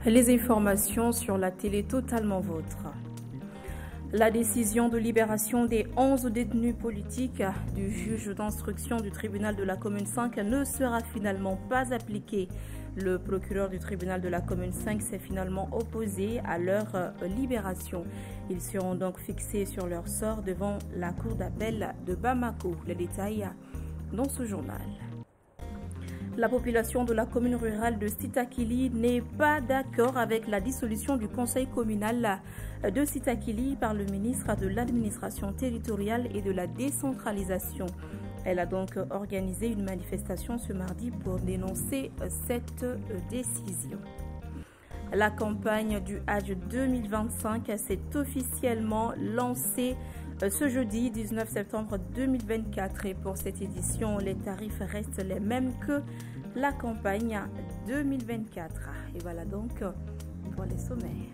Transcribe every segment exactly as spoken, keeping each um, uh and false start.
Les informations sur la télé totalement vôtre. La décision de libération des onze détenus politiques du juge d'instruction du tribunal de la commune cinq ne sera finalement pas appliquée. Le procureur du tribunal de la commune cinq s'est finalement opposé à leur libération. Ils seront donc fixés sur leur sort devant la cour d'appel de Bamako. Les détails dans ce journal. La population de la commune rurale de Sitakili n'est pas d'accord avec la dissolution du conseil communal de Sitakili par le ministre de l'administration territoriale et de la décentralisation. Elle a donc organisé une manifestation ce mardi pour dénoncer cette décision. La campagne du Hajj deux mille vingt-cinq s'est officiellement lancée ce jeudi dix-neuf septembre deux mille vingt-quatre et pour cette édition, les tarifs restent les mêmes que la campagne deux mille vingt-quatre. Et voilà donc pour les sommaires.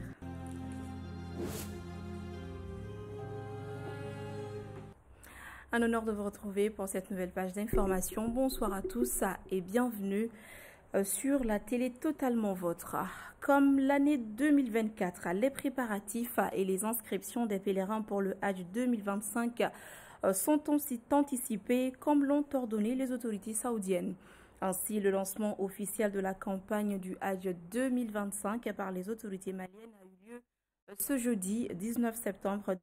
Un honneur de vous retrouver pour cette nouvelle page d'information. Bonsoir à tous et bienvenue sur la télé totalement vôtre. Comme l'année deux mille vingt-quatre, les préparatifs et les inscriptions des pèlerins pour le Hajj deux mille vingt-cinq sont anticipés comme l'ont ordonné les autorités saoudiennes. Ainsi, le lancement officiel de la campagne du Hajj deux mille vingt-cinq par les autorités maliennes a eu lieu ce jeudi dix-neuf septembre.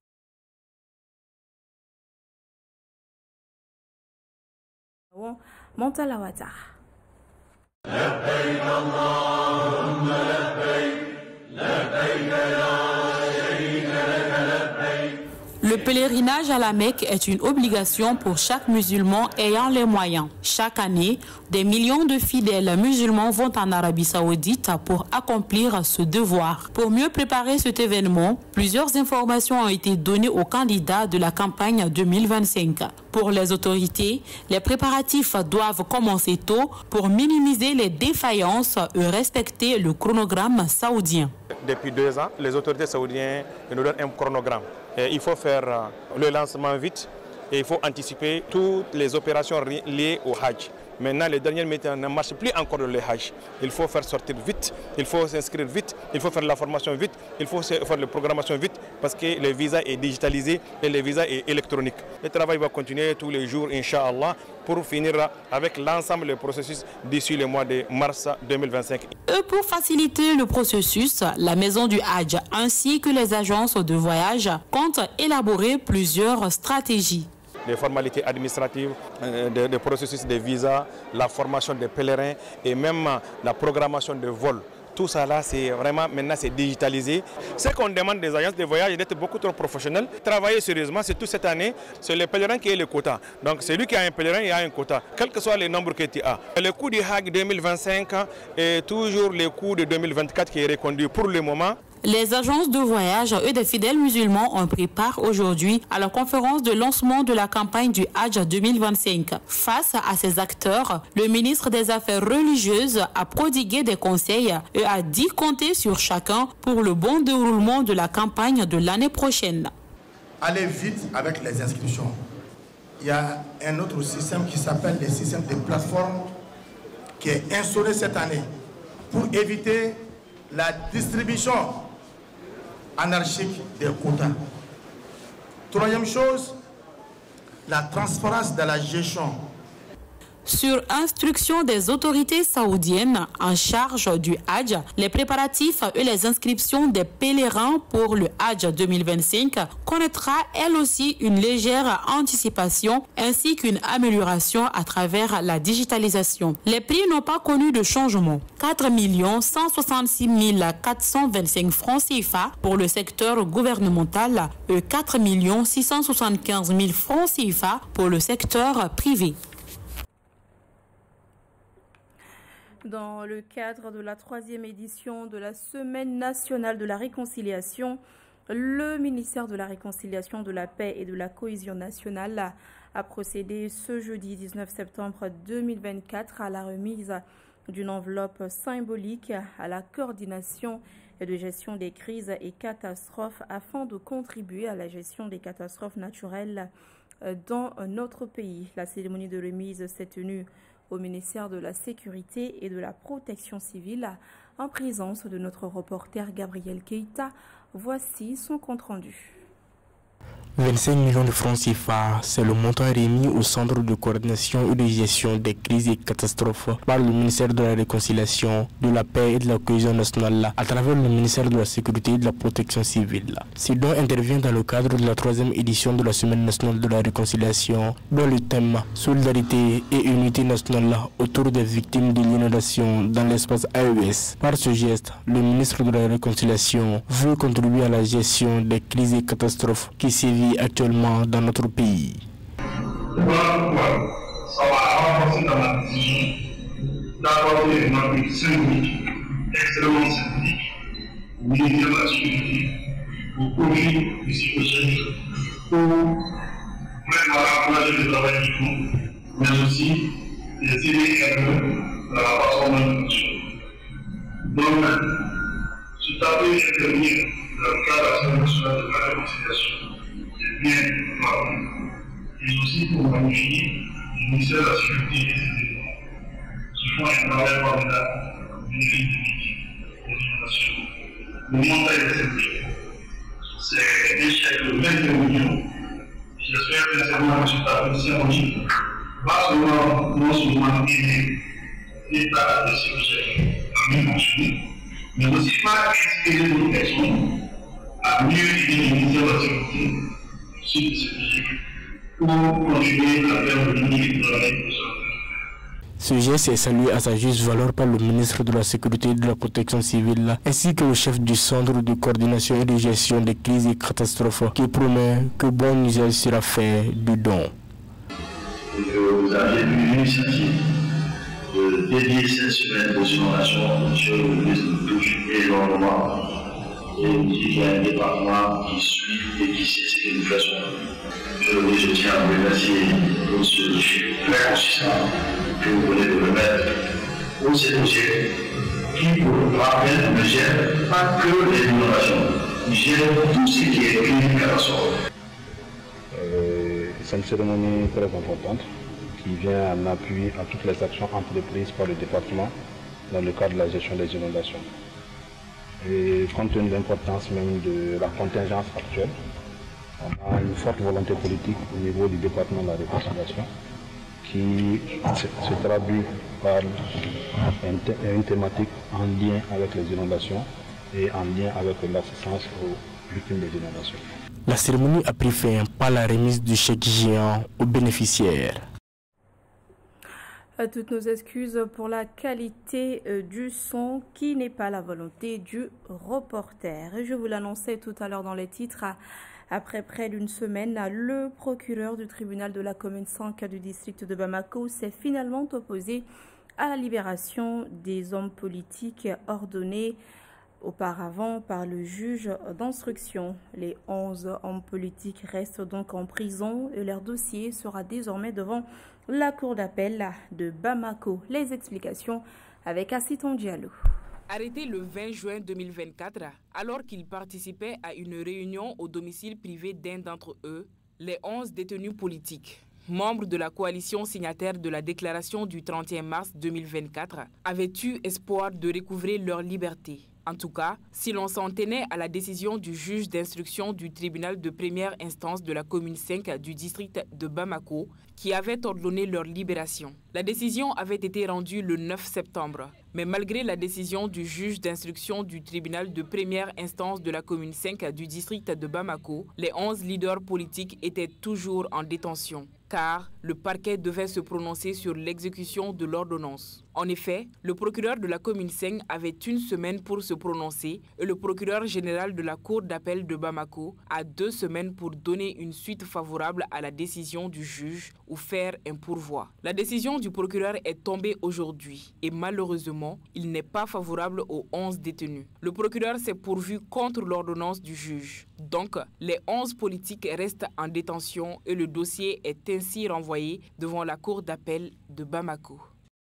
Montalawata. لبيك اللهم لبيك لبيك لا شريك لك لبيك. Le pèlerinage à la Mecque est une obligation pour chaque musulman ayant les moyens. Chaque année, des millions de fidèles musulmans vont en Arabie Saoudite pour accomplir ce devoir. Pour mieux préparer cet événement, plusieurs informations ont été données aux candidats de la campagne deux mille vingt-cinq. Pour les autorités, les préparatifs doivent commencer tôt pour minimiser les défaillances et respecter le chronogramme saoudien. Depuis deux ans, les autorités saoudiennes nous donnent un chronogramme. Et il faut faire le lancement vite et il faut anticiper toutes les opérations liées au Hajj. Maintenant, les dernières métiers ne marchent plus encore le Hajj. Il faut faire sortir vite, il faut s'inscrire vite, il faut faire la formation vite, il faut faire la programmation vite parce que le visa est digitalisé et le visa est électronique. Le travail va continuer tous les jours, Inch'Allah, pour finir avec l'ensemble des processus d'ici le mois de mars deux mille vingt-cinq. Et pour faciliter le processus, la maison du Hajj ainsi que les agences de voyage comptent élaborer plusieurs stratégies. Les formalités administratives, des de processus de visa, la formation des pèlerins et même la programmation de vols. Tout ça là, c'est vraiment maintenant c'est digitalisé. Ce qu'on demande des agences de voyage est d'être beaucoup trop professionnels, travailler sérieusement, c'est tout cette année, c'est le pèlerin qui est le quota. Donc celui qui a un pèlerin, il a un quota, quel que soit le nombre que tu as. Le coût du Hajj deux mille vingt-cinq est toujours le coût de deux mille vingt-quatre qui est reconduit pour le moment. Les agences de voyage et des fidèles musulmans ont pris part aujourd'hui à la conférence de lancement de la campagne du Hajj deux mille vingt-cinq. Face à ces acteurs, le ministre des Affaires religieuses a prodigué des conseils et a dit compter sur chacun pour le bon déroulement de la campagne de l'année prochaine. Allez vite avec les inscriptions. Il y a un autre système qui s'appelle le système de plateforme qui est instauré cette année pour éviter la distribution anarchique des quotas. Troisième chose, la transparence de la gestion. Sur instruction des autorités saoudiennes en charge du Hajj, les préparatifs et les inscriptions des pèlerins pour le Hajj deux mille vingt-cinq connaîtra elle aussi une légère anticipation ainsi qu'une amélioration à travers la digitalisation. Les prix n'ont pas connu de changement. quatre millions cent soixante-six mille quatre cent vingt-cinq francs C F A pour le secteur gouvernemental et quatre millions six cent soixante-quinze mille francs C F A pour le secteur privé. Dans le cadre de la troisième édition de la Semaine nationale de la réconciliation, le ministère de la Réconciliation, de la Paix et de la Cohésion nationale a procédé ce jeudi dix-neuf septembre deux mille vingt-quatre à la remise d'une enveloppe symbolique à la coordination et de gestion des crises et catastrophes afin de contribuer à la gestion des catastrophes naturelles dans notre pays. La cérémonie de remise s'est tenue au ministère de la Sécurité et de la Protection civile en présence de notre reporter Gabriel Keita. Voici son compte-rendu. vingt-cinq millions de francs C F A, c'est le montant remis au Centre de coordination et de gestion des crises et catastrophes par le ministère de la Réconciliation, de la Paix et de la Cohésion nationale à travers le ministère de la Sécurité et de la Protection civile. Ce don intervient dans le cadre de la troisième édition de la Semaine nationale de la Réconciliation, dont le thème « Solidarité et unité nationale autour des victimes de l'inondation dans l'espace A E S ». Par ce geste, le ministre de la Réconciliation veut contribuer à la gestion des crises et catastrophes qui sévissent actuellement dans notre pays. Voilà pourquoi ça va avancer dans la décision d'accorder une appui symbolique, extrêmement symbolique, au ministère de la Sécurité, au profit du cycle pour vraiment encourager le travail du fond, mais aussi les aider un peu dans la façon dont nous fonctionnons. Donc, cet appui intervient dans le cadre de la Semaine nationale de la Réconciliation. Bien, et aussi pour magnifier le ministère de la Sécurité et des éléments qui font un travail formidable d'une vie de des inondations. Le montant est simple. C'est un chèque de vingt millions. J'espère sincèrement que cet appel symbolique va seulement, non seulement aider l'État de ce chèque à mieux fonctionner, mais aussi pas inspirer d'autres personnes à mieux aider le ministère de la Sécurité pour continuer à faire le magnifique travail de ça. Ce geste est salué à sa juste valeur par le ministre de la Sécurité et de la Protection civile, ainsi que le chef du Centre de coordination et de gestion des crises et catastrophes, qui promet que bon usage sera fait du don. Et que vous aviez eu l'initiative de dédier cette semaine aux inondations, monsieur le ministre nous touche énormément. Et il dit qu'il y a un département qui suit et qui sait ce que nous faisons. Je, je tiens à vous remercier pour ce dossier très consistant que vous venez de remettre pour ces dossiers qui, pour le rappel, ne gèrent pas que les inondations, ils gèrent tout ce qui est une catastrophe. Euh, c'est une cérémonie très importante qui vient en appui à toutes les actions entreprises par le département dans le cadre de la gestion des inondations. Et compte tenu de l'importance même de la contingence actuelle, on a une forte volonté politique au niveau du département de la Réconciliation qui se, se traduit par une, une thématique en lien avec les inondations et en lien avec l'assistance aux victimes des inondations. La cérémonie a pris fin par la remise du chèque géant aux bénéficiaires. Toutes nos excuses pour la qualité du son qui n'est pas la volonté du reporter. Et je vous l'annonçais tout à l'heure dans les titres. Après près d'une semaine, le procureur du tribunal de la commune cinq du district de Bamako s'est finalement opposé à la libération des hommes politiques ordonnés auparavant par le juge d'instruction. Les onze hommes politiques restent donc en prison et leur dossier sera désormais devant la cour d'appel de Bamako. Les explications avec Assiton Diallo. Arrêté le vingt juin deux mille vingt-quatre, alors qu'ils participaient à une réunion au domicile privé d'un d'entre eux, les onze détenus politiques, membres de la coalition signataire de la déclaration du trente et un mars deux mille vingt-quatre, avaient eu espoir de recouvrer leur liberté. En tout cas, si l'on s'en tenait à la décision du juge d'instruction du tribunal de première instance de la commune cinq du district de Bamako, qui avait ordonné leur libération. La décision avait été rendue le neuf septembre. Mais malgré la décision du juge d'instruction du tribunal de première instance de la commune cinq du district de Bamako, les onze leaders politiques étaient toujours en détention, car le parquet devait se prononcer sur l'exécution de l'ordonnance. En effet, le procureur de la commune cinq avait une semaine pour se prononcer et le procureur général de la cour d'appel de Bamako a deux semaines pour donner une suite favorable à la décision du juge ou faire un pourvoi. La décision du procureur est tombée aujourd'hui et malheureusement, il n'est pas favorable aux onze détenus. Le procureur s'est pourvu contre l'ordonnance du juge. Donc, les onze politiques restent en détention et le dossier est ainsi renvoyé devant la cour d'appel de Bamako.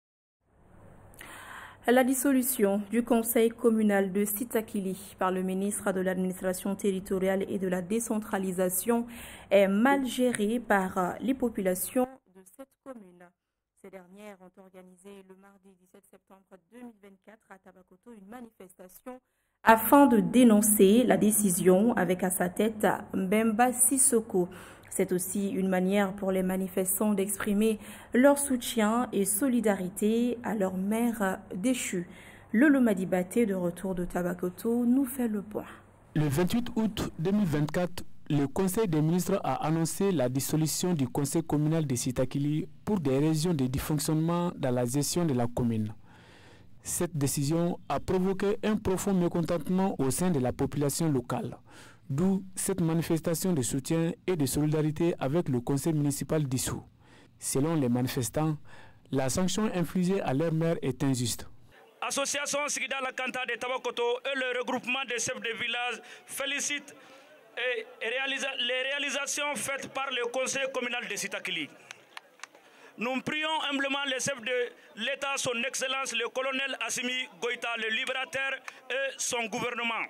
La dissolution du conseil communal de Sitakili par le ministre de l'administration territoriale et de la décentralisation est mal gérée par les populations de cette commune. Ces dernières ont organisé le mardi dix-sept septembre deux mille vingt-quatre à Tabakoto une manifestation afin de dénoncer la décision avec à sa tête Mbemba Sissoko. C'est aussi une manière pour les manifestants d'exprimer leur soutien et solidarité à leur mère déchue. Lolo Madibaté, de retour de Tabakoto, nous fait le point. Le vingt-huit août deux mille vingt-quatre, le Conseil des ministres a annoncé la dissolution du Conseil communal de Sitakili pour des raisons de dysfonctionnement dans la gestion de la commune. Cette décision a provoqué un profond mécontentement au sein de la population locale, d'où cette manifestation de soutien et de solidarité avec le conseil municipal dissous. Selon les manifestants, la sanction infligée à leur maire est injuste. Association Sigida la Kanta de Tabakoto et le regroupement des chefs de village félicitent et réalisa les réalisations faites par le conseil communal de Sitakili. Nous prions humblement les chefs de l'État, son Excellence le colonel Assimi Goïta, le libérateur et son gouvernement,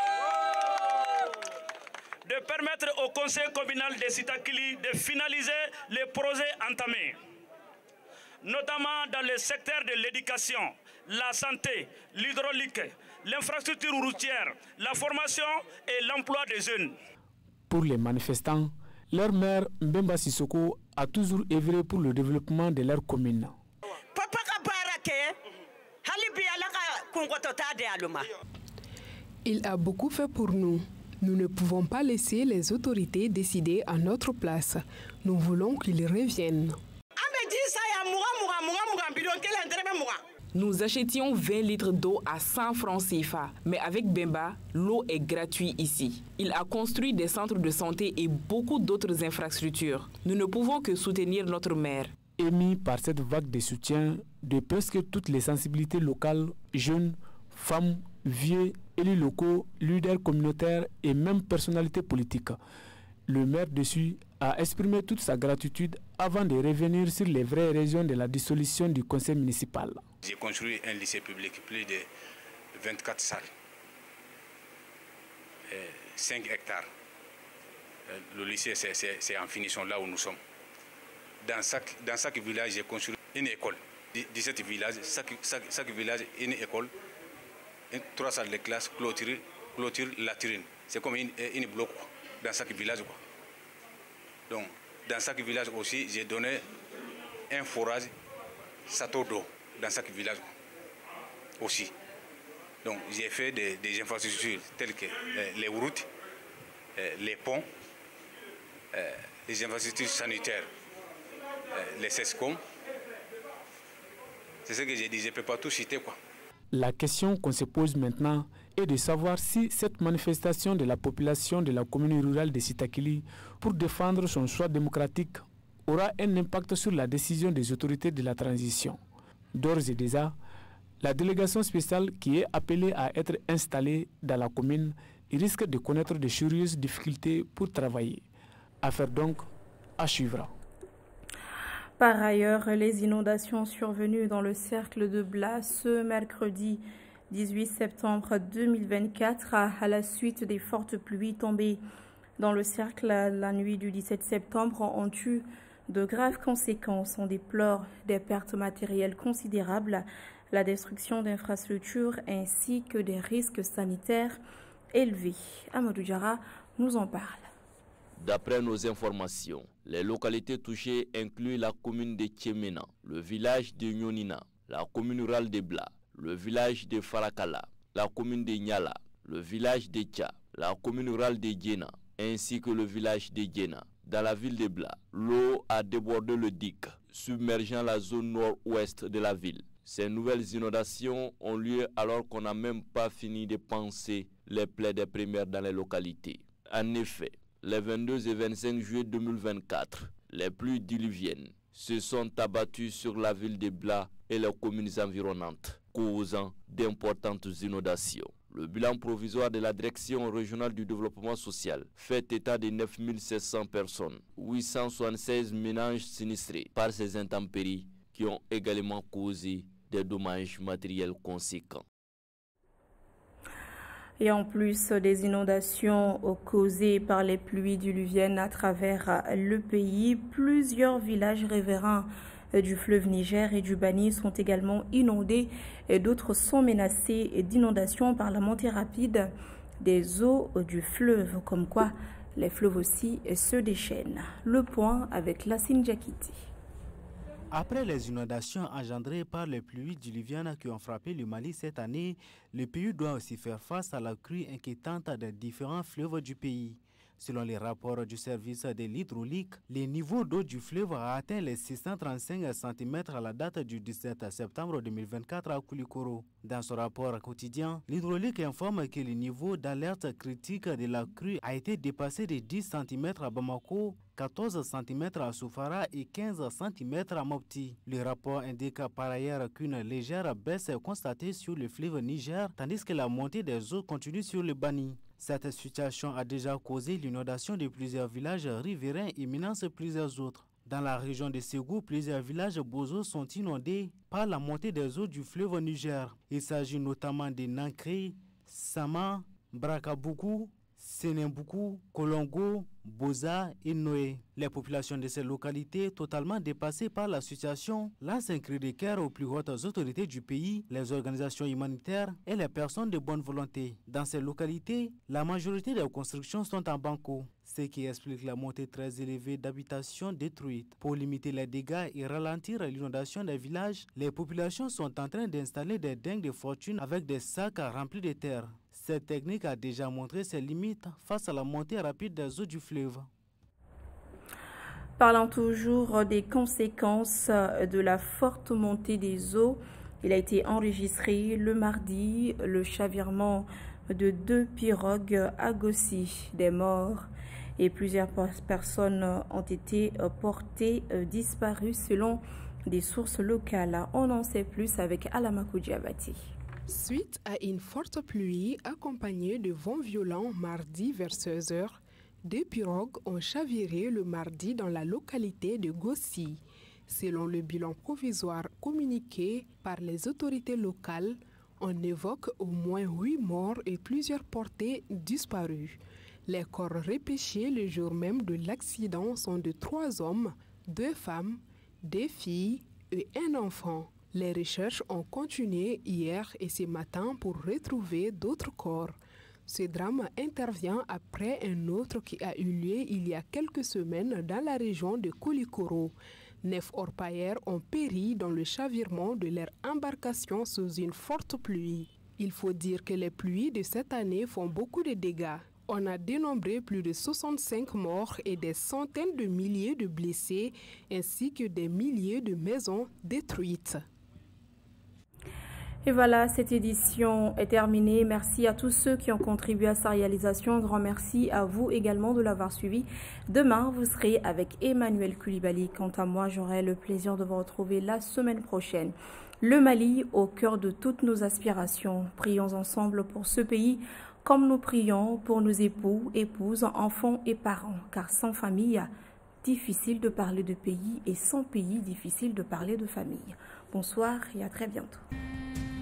de permettre au conseil communal de Sitakili de finaliser les projets entamés, notamment dans le secteur de l'éducation, la santé, l'hydraulique, l'infrastructure routière, la formation et l'emploi des jeunes. Pour les manifestants, leur maire Mbemba Sissoko a toujours œuvré pour le développement de leur commune. Il a beaucoup fait pour nous. Nous ne pouvons pas laisser les autorités décider à notre place. Nous voulons qu'ils reviennent. Nous achetions vingt litres d'eau à cent francs C F A, mais avec Bemba, l'eau est gratuite ici. Il a construit des centres de santé et beaucoup d'autres infrastructures. Nous ne pouvons que soutenir notre maire. Émis par cette vague de soutien de presque toutes les sensibilités locales, jeunes, femmes, vieux, élus locaux, leaders communautaires et même personnalités politiques, le maire dessus a exprimé toute sa gratitude avant de revenir sur les vraies raisons de la dissolution du conseil municipal. J'ai construit un lycée public, plus de vingt-quatre salles, cinq hectares. Le lycée, c'est en finition là où nous sommes. Dans chaque, dans chaque village, j'ai construit une école. dix-sept villages, chaque, chaque, chaque village, une école, trois salles de classe, clôture, clôture latrine. C'est comme une, une bloc dans chaque village, quoi. Donc, dans chaque village aussi, j'ai donné un forage, château d'eau, dans chaque village aussi. Donc, j'ai fait des, des infrastructures telles que euh, les routes, euh, les ponts, euh, les infrastructures sanitaires, euh, les SESCOM. C'est ce que j'ai dit, je ne peux pas tout citer, quoi. La question qu'on se pose maintenant est de savoir si cette manifestation de la population de la commune rurale de Sitakili pour défendre son choix démocratique aura un impact sur la décision des autorités de la transition. D'ores et déjà, la délégation spéciale qui est appelée à être installée dans la commune risque de connaître de sérieuses difficultés pour travailler. Affaire donc à suivre. Par ailleurs, les inondations survenues dans le cercle de Blas ce mercredi dix-huit septembre deux mille vingt-quatre à la suite des fortes pluies tombées dans le cercle la nuit du dix-sept septembre ont eu de graves conséquences. On déplore des pertes matérielles considérables, la destruction d'infrastructures ainsi que des risques sanitaires élevés. Amadou Diarra nous en parle. D'après nos informations, les localités touchées incluent la commune de Tchemena, le village de Nyonina, la commune rurale de Bla, le village de Farakala, la commune de Nyala, le village de Tcha, la commune rurale de Djena, ainsi que le village de Djena. Dans la ville de Bla, l'eau a débordé le digue, submergeant la zone nord-ouest de la ville. Ces nouvelles inondations ont lieu alors qu'on n'a même pas fini de penser les plaies des premières dans les localités. En effet, les vingt-deux et vingt-cinq juillet deux mille vingt-quatre, les pluies diluviennes se sont abattues sur la ville de Bla et les communes environnantes, causant d'importantes inondations. Le bilan provisoire de la Direction régionale du développement social fait état de neuf mille sept cents personnes, huit cent soixante-seize ménages sinistrés par ces intempéries qui ont également causé des dommages matériels conséquents. Et en plus des inondations causées par les pluies diluviennes à travers le pays, plusieurs villages riverains du fleuve Niger et du Bani sont également inondés et d'autres sont menacés d'inondation par la montée rapide des eaux du fleuve, comme quoi les fleuves aussi se déchaînent. Le point avec Lassine Diakiti. Après les inondations engendrées par les pluies diluviennes qui ont frappé le Mali cette année, le pays doit aussi faire face à la crue inquiétante des différents fleuves du pays. Selon les rapports du service de l'hydraulique, les niveaux d'eau du fleuve ont atteint les six cent trente-cinq centimètres à la date du dix-sept septembre deux mille vingt-quatre à Koulikoro. Dans son rapport quotidien, l'hydraulique informe que le niveau d'alerte critique de la crue a été dépassé de dix centimètres à Bamako, quatorze centimètres à Soufara et quinze centimètres à Mopti. Le rapport indique par ailleurs qu'une légère baisse est constatée sur le fleuve Niger, tandis que la montée des eaux continue sur le Bani. Cette situation a déjà causé l'inondation de plusieurs villages riverains et menace plusieurs autres. Dans la région de Ségou, plusieurs villages bozo sont inondés par la montée des eaux du fleuve Niger. Il s'agit notamment de Nankri, Sama, Brakabougou, Sénémboukou, Kolongo, Boza et Noé. Les populations de ces localités, totalement dépassées par la situation, lancent un cri de cœur aux plus hautes autorités du pays, les organisations humanitaires et les personnes de bonne volonté. Dans ces localités, la majorité des constructions sont en banco, ce qui explique la montée très élevée d'habitations détruites. Pour limiter les dégâts et ralentir l'inondation des villages, les populations sont en train d'installer des dingues de fortune avec des sacs remplis de terre. Cette technique a déjà montré ses limites face à la montée rapide des eaux du fleuve. Parlant toujours des conséquences de la forte montée des eaux, il a été enregistré le mardi le chavirement de deux pirogues à Gossi. Des morts et plusieurs personnes ont été portées disparues selon des sources locales. On en sait plus avec Alamakou Diabati. Suite à une forte pluie accompagnée de vents violents mardi vers seize heures, deux pirogues ont chaviré le mardi dans la localité de Gossi. Selon le bilan provisoire communiqué par les autorités locales, on évoque au moins huit morts et plusieurs portées disparues. Les corps repêchés le jour même de l'accident sont de trois hommes, deux femmes, des filles et un enfant. Les recherches ont continué hier et ce matin pour retrouver d'autres corps. Ce drame intervient après un autre qui a eu lieu il y a quelques semaines dans la région de Koulikoro. Neuf orpailleurs ont péri dans le chavirement de leur embarcation sous une forte pluie. Il faut dire que les pluies de cette année font beaucoup de dégâts. On a dénombré plus de soixante-cinq morts et des centaines de milliers de blessés, ainsi que des milliers de maisons détruites. Et voilà, cette édition est terminée. Merci à tous ceux qui ont contribué à sa réalisation. Un grand merci à vous également de l'avoir suivi. Demain, vous serez avec Emmanuel Koulibaly. Quant à moi, j'aurai le plaisir de vous retrouver la semaine prochaine. Le Mali au cœur de toutes nos aspirations. Prions ensemble pour ce pays comme nous prions pour nos époux, épouses, enfants et parents. Car sans famille, difficile de parler de pays et sans pays, difficile de parler de famille. Bonsoir et à très bientôt.